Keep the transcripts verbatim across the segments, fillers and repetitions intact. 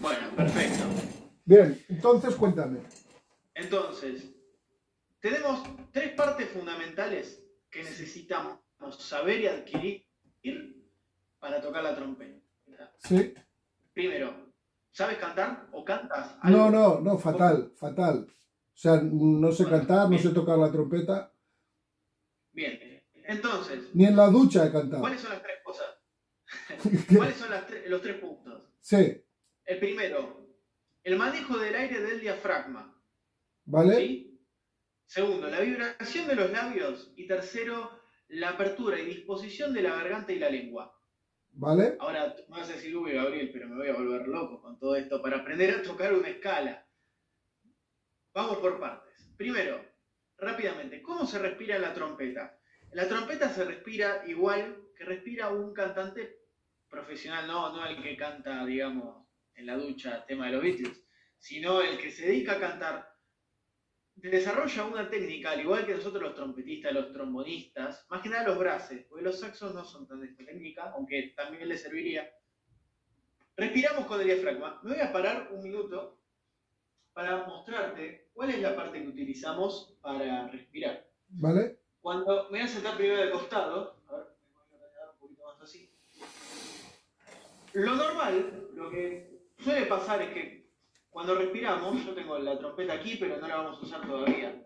Bueno, perfecto. Bien, entonces cuéntame. Entonces, tenemos tres partes fundamentales que necesitamos saber y adquirir para tocar la trompeta. Sí. Primero, ¿sabes cantar o cantas algo? No, no, no, fatal, fatal. O sea, no sé Bueno, cantar, no bien. sé tocar la trompeta. Bien, entonces, Ni en la ducha he cantado. ¿cuáles son las tres cosas? ¿Cuáles son las tre- los tres puntos? Sí, El primero, el manejo del aire del diafragma. ¿vale? ¿Sí? Segundo, la vibración de los labios. Y tercero, la apertura y disposición de la garganta y la lengua. ¿Vale? Ahora me vas a decir, uy, Gabriel, pero me voy a volver loco con todo esto para aprender a tocar una escala. Vamos por partes. Primero, rápidamente, ¿cómo se respira en la trompeta? En la trompeta se respira igual que respira un cantante profesional, no, no el que canta, digamos, en la ducha, tema de los Beatles, sino el que se dedica a cantar. Desarrolla una técnica, al igual que nosotros los trompetistas, los trombonistas, más que nada los brases, porque los saxos no son tan de esta técnica, aunque también les serviría. Respiramos con el diafragma. Me voy a parar un minuto para mostrarte cuál es la parte que utilizamos para respirar. ¿Vale? Cuando me voy a sentar primero de costado, a ver, me voy a quedar un poquito más así. Lo normal, lo que suele pasar es que cuando respiramos, yo tengo la trompeta aquí, pero no la vamos a usar todavía,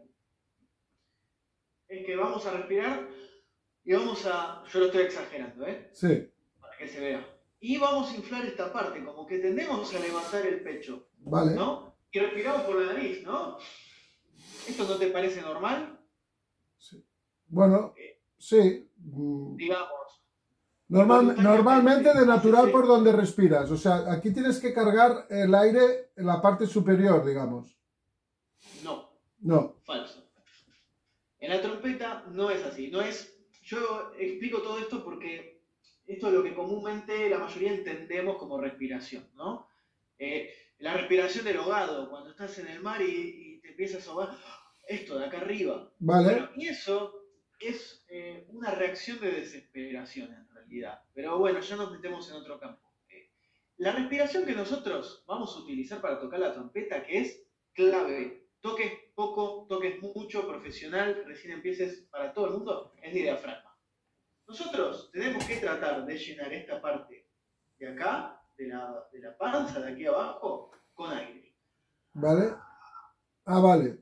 es que vamos a respirar y vamos a, yo lo estoy exagerando, ¿eh? Sí. Para que se vea. Y vamos a inflar esta parte, como que tendemos a levantar el pecho, Vale. ¿no? Y respiramos por la nariz, ¿no? ¿Esto no te parece normal? Sí. Bueno, sí. Digamos. Normal, normalmente de natural por donde respiras. O sea, aquí tienes que cargar el aire en la parte superior, digamos. No. No. Falso. En la trompeta no es así. No es. Yo explico todo esto porque esto es lo que comúnmente la mayoría entendemos como respiración, ¿no? Eh, la respiración del ahogado, cuando estás en el mar y, y te empiezas a ahogar, esto de acá arriba. Vale. Bueno, y eso es eh, una reacción de desesperación en realidad. Pero bueno, ya nos metemos en otro campo. Eh, la respiración que nosotros vamos a utilizar para tocar la trompeta, que es clave, toques poco, toques mucho, profesional, recién empieces para todo el mundo, es de diafragma. Nosotros tenemos que tratar de llenar esta parte de acá, de la, de la panza, de aquí abajo, con aire. ¿Vale? Ah, vale.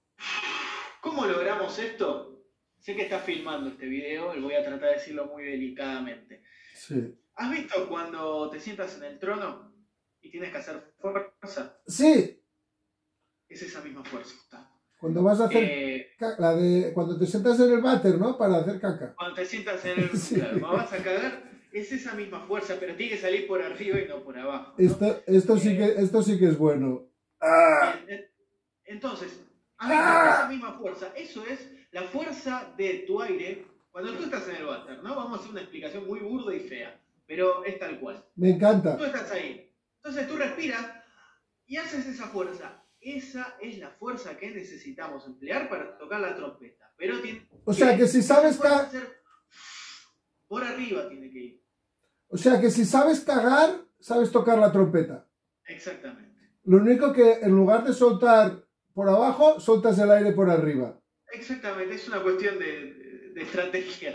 ¿Cómo logramos esto? Sé que estás filmando este video y voy a tratar de decirlo muy delicadamente. Sí. ¿Has visto cuando te sientas en el trono y tienes que hacer fuerza? Sí. Es esa misma fuerza. Cuando vas a hacer Eh, la de cuando te sientas en el váter, ¿no? Para hacer caca. Cuando te sientas en el... Sí. Claro, cuando vas a cagar, es esa misma fuerza, pero tiene que salir por arriba y no por abajo, ¿no? Esto, esto, sí Eh, que, esto sí que es bueno. ¡Ah! Bien, entonces, ¿has visto ¡Ah! esa misma fuerza? Eso es la fuerza de tu aire cuando tú estás en el váter, ¿no? Vamos a hacer una explicación muy burda y fea, pero es tal cual. Me encanta. Tú estás ahí. Entonces tú respiras y haces esa fuerza. Esa es la fuerza que necesitamos emplear para tocar la trompeta. Pero tiene O sea que si sabes ca cagar... por arriba tiene que ir. O sea que si sabes cagar, sabes tocar la trompeta. Exactamente. Lo único que en lugar de soltar por abajo, soltas el aire por arriba. Exactamente, es una cuestión de, de, de estrategia.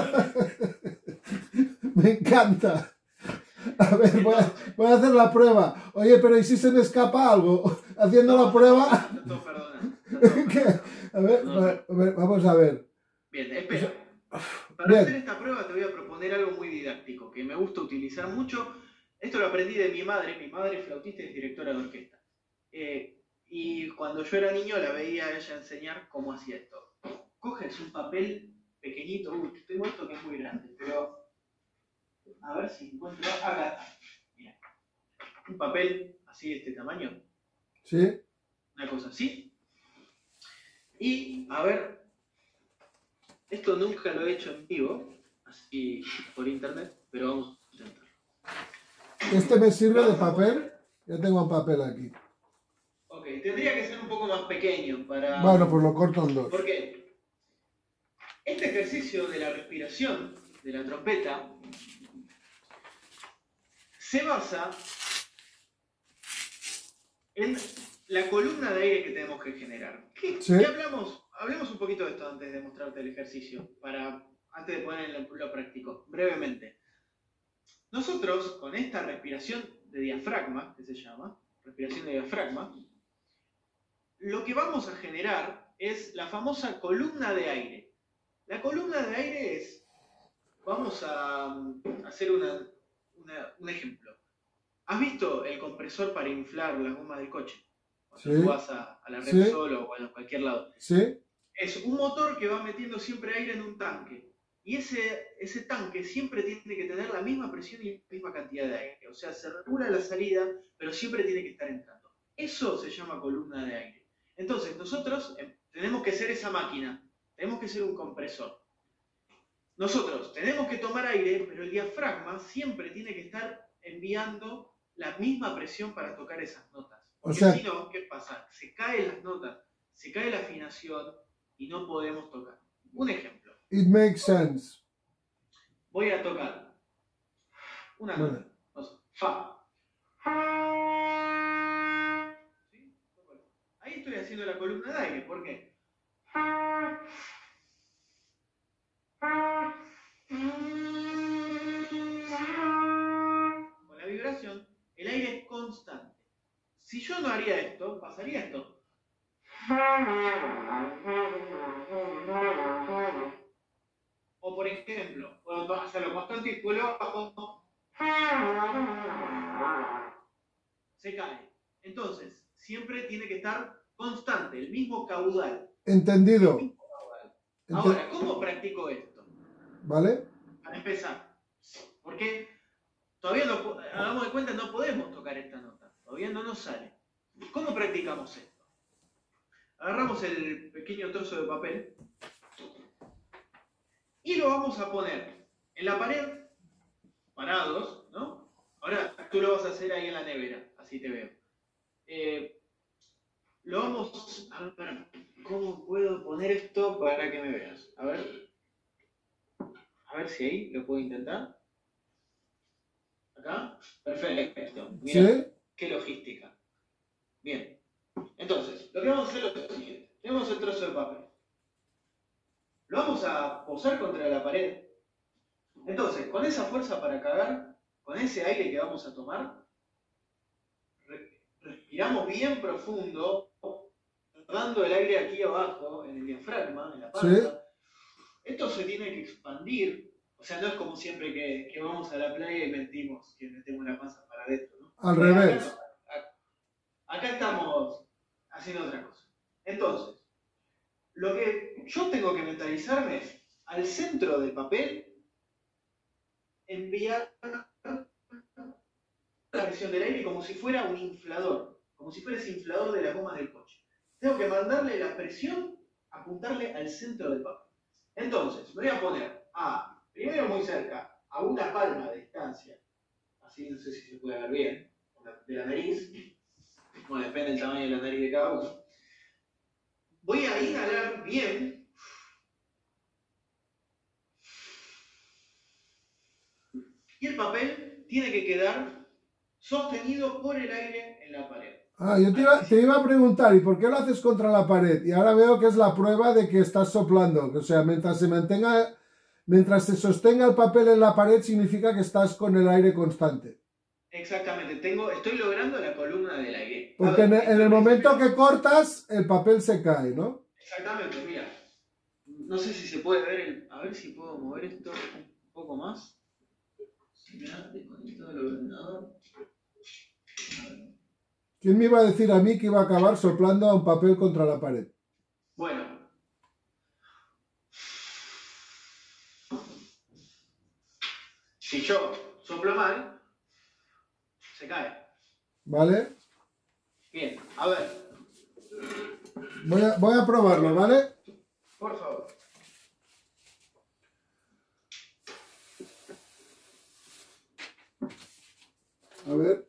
Me encanta. A ver, voy a, voy a hacer la prueba. Oye, pero ¿y si se me escapa algo? Haciendo no, la prueba... No, no, perdona. No, a ver, no, a ver, vamos a ver. Bien, espera. Para Bien. hacer esta prueba te voy a proponer algo muy didáctico, que me gusta utilizar mucho. Esto lo aprendí de mi madre. Mi madre es flautista y es directora de orquesta. Eh, y cuando yo era niño la veía a ella enseñar cómo hacía esto. Coges un papel pequeñito. Uy, tengo esto que es muy grande, pero... A ver si encuentro... Acá está. Mira. Un papel así de este tamaño. ¿Sí? Una cosa así. Y, a ver... Esto nunca lo he hecho en vivo, así por internet, pero vamos a intentarlo. ¿Este me sirve de papel? Ya tengo un papel aquí. Ok, tendría que ser un poco más pequeño para... Bueno, pues lo corto en dos. ¿Por qué? Este ejercicio de la respiración de la trompeta se basa en la columna de aire que tenemos que generar. ¿Qué, Sí. ¿qué hablamos? Hablemos un poquito de esto antes de mostrarte el ejercicio, para, antes de poner en lo práctico, brevemente. Nosotros, con esta respiración de diafragma, que se llama, respiración de diafragma, lo que vamos a generar es la famosa columna de aire. La columna de aire es, vamos a hacer una, una, un ejemplo. ¿Has visto el compresor para inflar las gomas del coche? Cuando Sí. tú vas a, a la Repsol Sí. o a cualquier lado. Sí. Es un motor que va metiendo siempre aire en un tanque. Y ese, ese tanque siempre tiene que tener la misma presión y la misma cantidad de aire. O sea, se regula la salida, pero siempre tiene que estar entrando. Eso se llama columna de aire. Entonces, nosotros eh, tenemos que ser esa máquina. Tenemos que ser un compresor. Nosotros tenemos que tomar aire, pero el diafragma siempre tiene que estar enviando la misma presión para tocar esas notas. Porque O sea, si no, ¿qué pasa? Se caen las notas, se cae la afinación y no podemos tocar. Un ejemplo. it makes sense. Voy a tocar una Bueno. nota. No sé, fa. ¿Sí? Ahí estoy haciendo la columna de aire. ¿Por qué? Con la vibración, el aire es constante. Si yo no haría esto, pasaría esto. O por ejemplo, puedo hacerlo constante y después lo bajo. Se cae. Entonces, siempre tiene que estar constante, el mismo caudal. Entendido. El mismo caudal. Ente- Ahora, ¿cómo practico esto? ¿Vale? Para empezar, porque todavía no, po- hagamos de cuenta, no podemos tocar esta nota. Todavía no nos sale. ¿Cómo practicamos esto? Agarramos el pequeño trozo de papel y lo vamos a poner en la pared, parados, ¿no? Ahora tú lo vas a hacer ahí en la nevera, así te veo. Eh, lo vamos a ver, ¿cómo puedo poner esto para que me veas? A ver, a ver si ahí lo puedo intentar. ¿Acá? Perfecto. Mira, ¿Sí? qué logística. Bien. Entonces, lo que vamos a hacer es lo siguiente. Tenemos el trozo de papel. Lo vamos a posar contra la pared. Entonces, con esa fuerza para cagar, con ese aire que vamos a tomar, re- respiramos bien profundo, dando el aire aquí abajo, en el diafragma, en la panza. Sí. Esto se tiene que expandir. O sea, no es como siempre que, que vamos a la playa y mentimos que metemos la panza para adentro, ¿no? Al Acá revés. no. Acá estamos haciendo otra cosa. Entonces, lo que yo tengo que mentalizarme es, al centro del papel, enviar la presión del aire como si fuera un inflador, como si fuera ese inflador de las gomas del coche. Tengo que mandarle la presión, apuntarle al centro del papel. Entonces, me voy a poner a, primero muy cerca, a una palma de distancia, así no sé si se puede ver bien, de la nariz. Bueno, depende del tamaño de la nariz de cada uno. Voy a inhalar bien. Y el papel tiene que quedar sostenido por el aire en la pared. Ah, yo te iba, te iba a preguntar, ¿y por qué lo haces contra la pared? Y ahora veo que es la prueba de que estás soplando. O sea, mientras se mantenga, mientras se sostenga el papel en la pared, significa que estás con el aire constante. Exactamente, tengo, estoy logrando la columna del aire. A Porque en ver, el, en el momento que cortas, el papel se cae, ¿no? Exactamente, mira. No sé si se puede ver, el, a ver si puedo mover esto un poco más. Mira, desconecto del ordenador. A ver. ¿Quién me iba a decir a mí que iba a acabar soplando a un papel contra la pared? Bueno. Si yo soplo mal, se cae. ¿Vale? Bien, a ver, Voy a, voy a probarlo, ¿vale? por favor. A ver.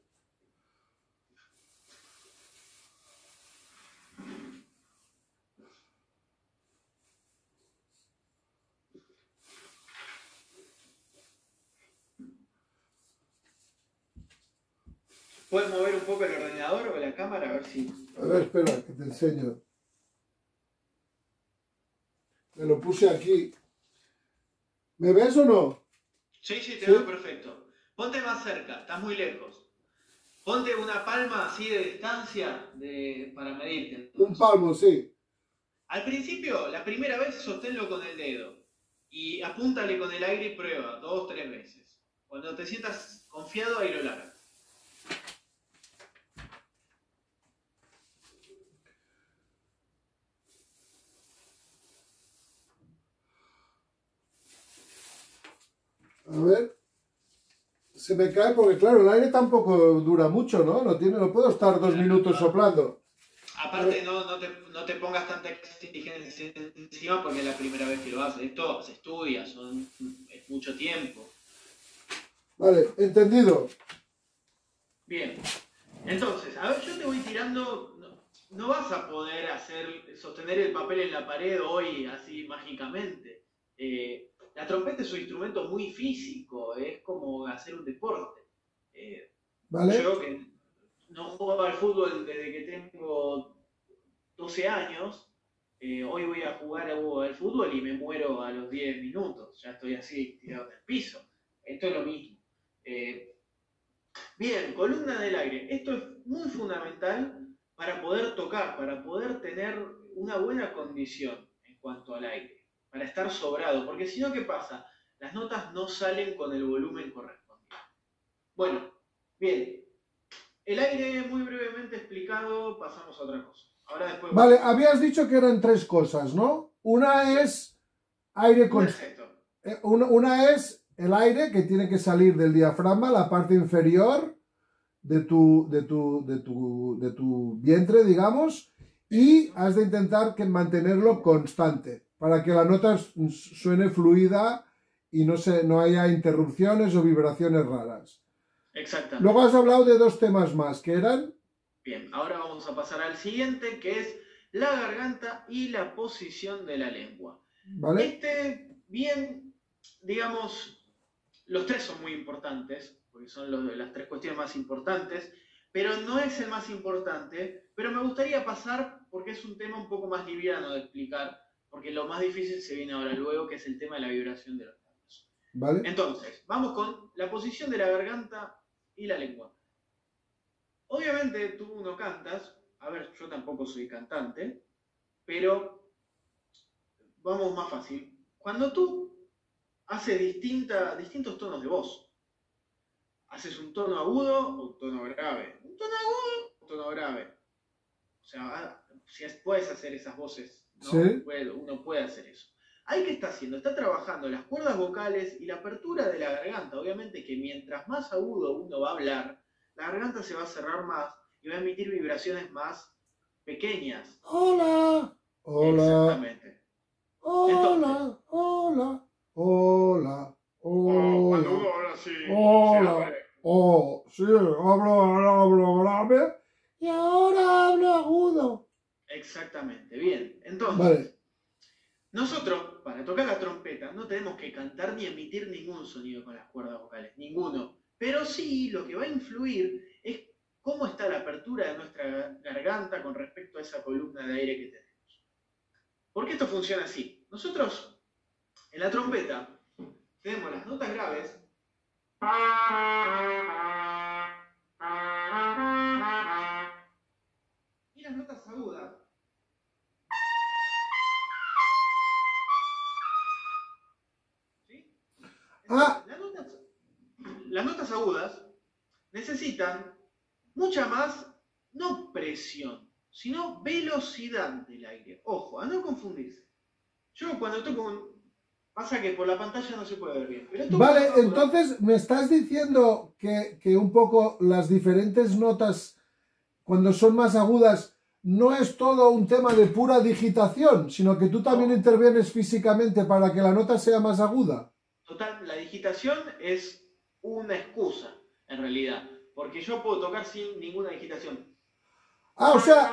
¿Puedes mover un poco el ordenador o la cámara? A ver si... A ver, espera, que te enseño. Me lo puse aquí. ¿Me ves o no? Sí, sí, te ¿Sí? veo perfecto. Ponte más cerca, estás muy lejos. Ponte una palma así de distancia de, para medirte. Entonces. Un palmo, sí. Al principio, la primera vez, sosténlo con el dedo. Y apúntale con el aire y prueba, dos, tres veces. Cuando te sientas confiado, ahí lo largas. A ver. Se me cae porque, claro, el aire tampoco dura mucho, ¿no? No, tiene, no puedo estar dos minutos soplando. Aparte, no, no, te, no te pongas tanta exigencia encima porque es la primera vez que lo haces. Esto se estudia, son, es mucho tiempo. Vale, entendido. Bien. Entonces, a ver, yo te voy tirando... No, no vas a poder hacer sostener el papel en la pared hoy así mágicamente. Eh, la trompeta es un instrumento muy físico, es como hacer un deporte. Eh, ¿Vale? Yo que no juego al fútbol desde que tengo doce años, eh, hoy voy a jugar al fútbol y me muero a los diez minutos, ya estoy así tirado en el piso. Esto es lo mismo. Eh, bien, columna del aire. Esto es muy fundamental para poder tocar, para poder tener una buena condición en cuanto al aire, para estar sobrado, porque si no, ¿qué pasa? Las notas no salen con el volumen correspondiente. Bueno, bien, el aire muy brevemente explicado, pasamos a otra cosa. Ahora después... Vale, habías dicho que eran tres cosas, ¿no? Una es aire con... eh, una, una es el aire que tiene que salir del diafragma, la parte inferior de tu, de tu, de tu, de tu vientre, digamos, y has de intentar que mantenerlo constante para que la nota suene fluida y no, se, no haya interrupciones o vibraciones raras. Exactamente. Luego has hablado de dos temas más, que eran... Bien, ahora vamos a pasar al siguiente, que es la garganta y la posición de la lengua. ¿Vale? Este, bien, digamos, los tres son muy importantes, porque son los, las tres cuestiones más importantes, pero no es el más importante, pero me gustaría pasar, porque es un tema un poco más liviano de explicar, porque lo más difícil se viene ahora luego, que es el tema de la vibración de los labios. ¿Vale? Entonces, vamos con la posición de la garganta y la lengua. Obviamente tú no cantas, a ver, yo tampoco soy cantante, pero vamos más fácil. Cuando tú haces distinta, distintos tonos de voz, haces un tono agudo o un tono grave, un tono agudo o un tono grave. O sea, si puedes hacer esas voces, ¿no? Sí. Puede, uno puede hacer eso. Ahí, ¿qué está haciendo? Está trabajando las cuerdas vocales y la apertura de la garganta. Obviamente que mientras más agudo uno va a hablar, la garganta se va a cerrar más y va a emitir vibraciones más pequeñas. Hola, hola, exactamente. Hola, Entonces, hola, hola, oh, cuando hola, uno habla así, hola, oh, sí, hablo, hablo grave y ahora hablo agudo. exactamente, bien. Entonces, Vale. Nosotros, para tocar la trompeta, no tenemos que cantar ni emitir ningún sonido con las cuerdas vocales, ninguno. Pero sí, lo que va a influir es cómo está la apertura de nuestra garganta con respecto a esa columna de aire que tenemos. ¿Por qué esto funciona así? Nosotros, en la trompeta, tenemos las notas graves y las notas agudas. ¿Sí? Ah. Las notas, las notas agudas necesitan mucha más, no presión, sino velocidad del aire. Ojo, a no confundirse. Yo cuando toco un... Pasa que por la pantalla no se puede ver bien. Pero Vale, entonces me estás diciendo que, que un poco las diferentes notas, cuando son más agudas, no es todo un tema de pura digitación, sino que tú también no. intervienes físicamente para que la nota sea más aguda. Total, la digitación es una excusa, en realidad. Porque yo puedo tocar sin ninguna digitación. Ah, o sea...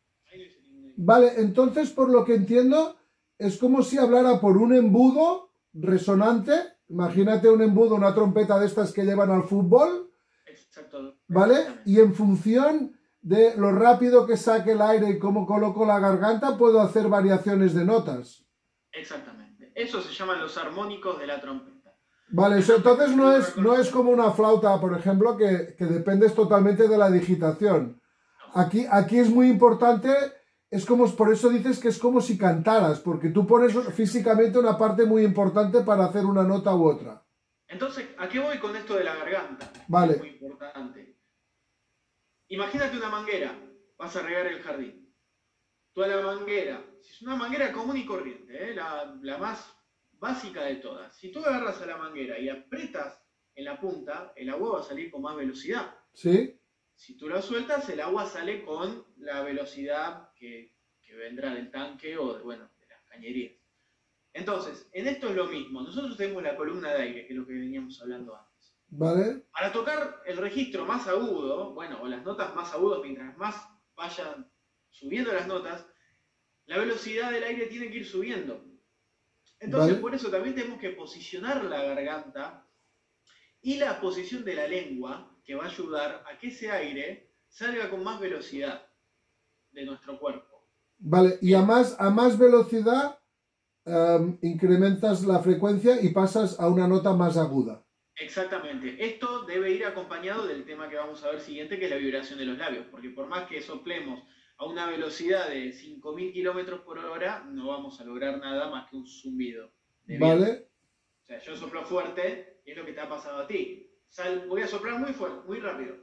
Vale, entonces por lo que entiendo, es como si hablara por un embudo resonante. Imagínate un embudo, una trompeta de estas que llevan al fútbol. Exacto. ¿Vale? Y en función de lo rápido que saque el aire y cómo coloco la garganta, puedo hacer variaciones de notas. Exactamente. Eso se llaman los armónicos de la trompeta. Vale, eso entonces no es, no es como una flauta, por ejemplo, que, que dependes totalmente de la digitación. Aquí, aquí es muy importante, es como, por eso dices que es como si cantaras, porque tú pones físicamente una parte muy importante para hacer una nota u otra. Entonces, ¿a qué voy con esto de la garganta? Vale. Es muy importante. Imagínate una manguera, vas a regar el jardín. Tú a la manguera, si es una manguera común y corriente, ¿eh? la, la más básica de todas, si tú agarras a la manguera y apretas en la punta, el agua va a salir con más velocidad. ¿Sí? Si tú la sueltas, el agua sale con la velocidad que, que vendrá del tanque o de, bueno, de las cañerías. Entonces, en esto es lo mismo. Nosotros tenemos la columna de aire, que es lo que veníamos hablando antes. Vale. Para tocar el registro más agudo, bueno, o las notas más agudas, mientras más vayan subiendo las notas, la velocidad del aire tiene que ir subiendo. Entonces, Vale. por eso también tenemos que posicionar la garganta y la posición de la lengua, que va a ayudar a que ese aire salga con más velocidad de nuestro cuerpo. Vale, y a más, a más velocidad um, incrementas la frecuencia y pasas a una nota más aguda. Exactamente. Esto debe ir acompañado del tema que vamos a ver siguiente, que es la vibración de los labios, porque por más que soplemos a una velocidad de cinco mil kilómetros por hora, no vamos a lograr nada más que un zumbido. Vale. O sea, yo soplo fuerte y es lo que te ha pasado a ti. Sal, voy a soplar muy fuerte, muy rápido.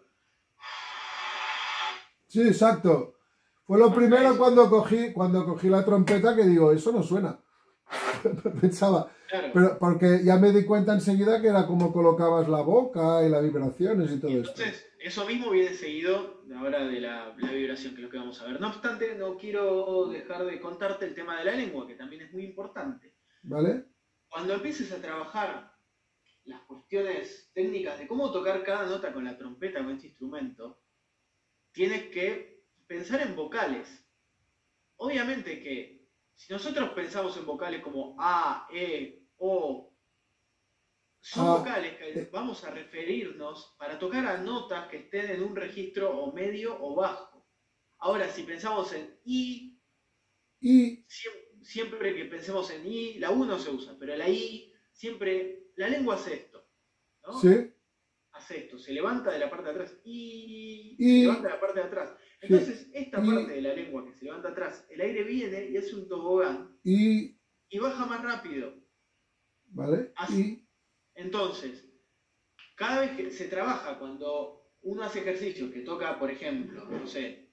Sí, exacto. Fue lo primero cuando cogí, cuando cogí la trompeta que digo, eso no suena. Pensaba, Claro. pero porque ya me di cuenta enseguida que era como colocabas la boca y las vibraciones y todo esto. Entonces, eso mismo viene seguido ahora de la, la vibración, que es lo que vamos a ver. No obstante, no quiero dejar de contarte el tema de la lengua, que también es muy importante. ¿Vale? Cuando empieces a trabajar las cuestiones técnicas de cómo tocar cada nota con la trompeta, con este instrumento, tienes que pensar en vocales. Obviamente que si nosotros pensamos en vocales como A, E, O, son Ah, vocales que eh. vamos a referirnos para tocar a notas que estén en un registro o medio o bajo. Ahora, si pensamos en I, Y, siempre, siempre que pensemos en I, la U no se usa, pero la I, siempre, la lengua hace esto, ¿no? sí, Hace esto, se levanta de la parte de atrás y, Y- se levanta de la parte de atrás. Entonces, esta Y- parte de la lengua que se levanta atrás, el aire viene y hace un tobogán y, y baja más rápido. ¿vale? Así. Y, Entonces, cada vez que se trabaja, cuando uno hace ejercicios que toca, por ejemplo, no sé,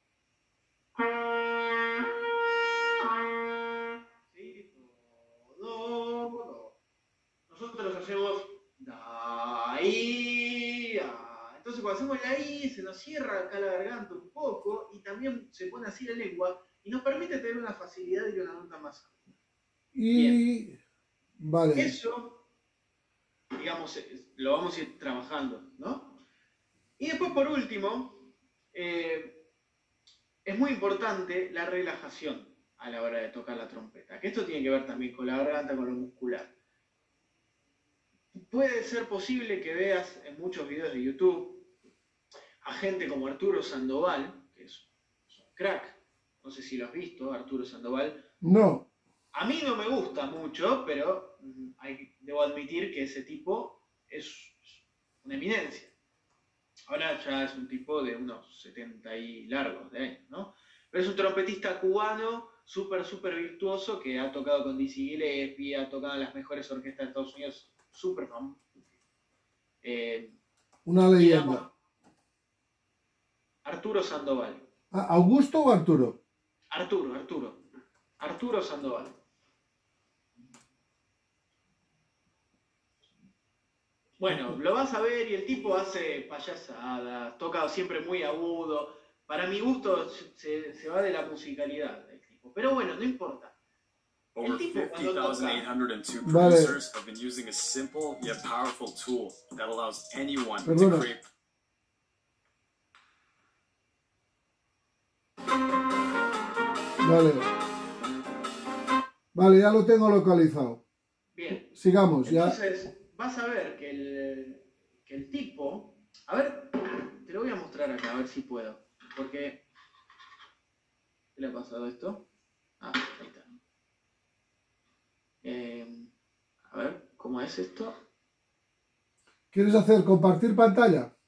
¿sí? Do, do. Nosotros hacemos da, i, da. Entonces cuando hacemos la i se nos cierra acá la garganta un poco y también se pone así la lengua y nos permite tener una facilidad y una nota más alta. y, vale. Eso, digamos, lo vamos a ir trabajando, ¿no? Y después, por último, eh, es muy importante la relajación a la hora de tocar la trompeta, que esto tiene que ver también con la garganta, con lo muscular. Puede ser posible que veas en muchos videos de YouTube a gente como Arturo Sandoval, que es un crack, no sé si lo has visto, Arturo Sandoval. No. A mí no me gusta mucho, pero mm, hay, debo admitir que ese tipo es una eminencia. Ahora ya es un tipo de unos setenta y largos de años, ¿no? Pero es un trompetista cubano, súper, súper virtuoso, que ha tocado con Dizzy Gillespie, ha tocado en las mejores orquestas de Estados Unidos, súper famoso. Eh, Una leyenda. Arturo Sandoval. Ah, ¿Augusto o Arturo? Arturo, Arturo. Arturo Sandoval. Bueno, lo vas a ver y el tipo hace payasadas, toca siempre muy agudo. Para mi gusto se, se va de la musicalidad del tipo. Pero bueno, no importa. Over El tipo fifty cuando thousand toca, eight hundred two Vale. producers have been using a simple yet powerful tool that allows anyone to Perdona. create. Vale. Vale, ya lo tengo localizado. Bien. Sigamos, ya. Entonces, vas a ver que el, que el tipo... A ver, te lo voy a mostrar acá, a ver si puedo. Porque... ¿Qué le ha pasado esto? Ah, ahí está. Eh, a ver, ¿cómo es esto? ¿Quieres hacer compartir pantalla?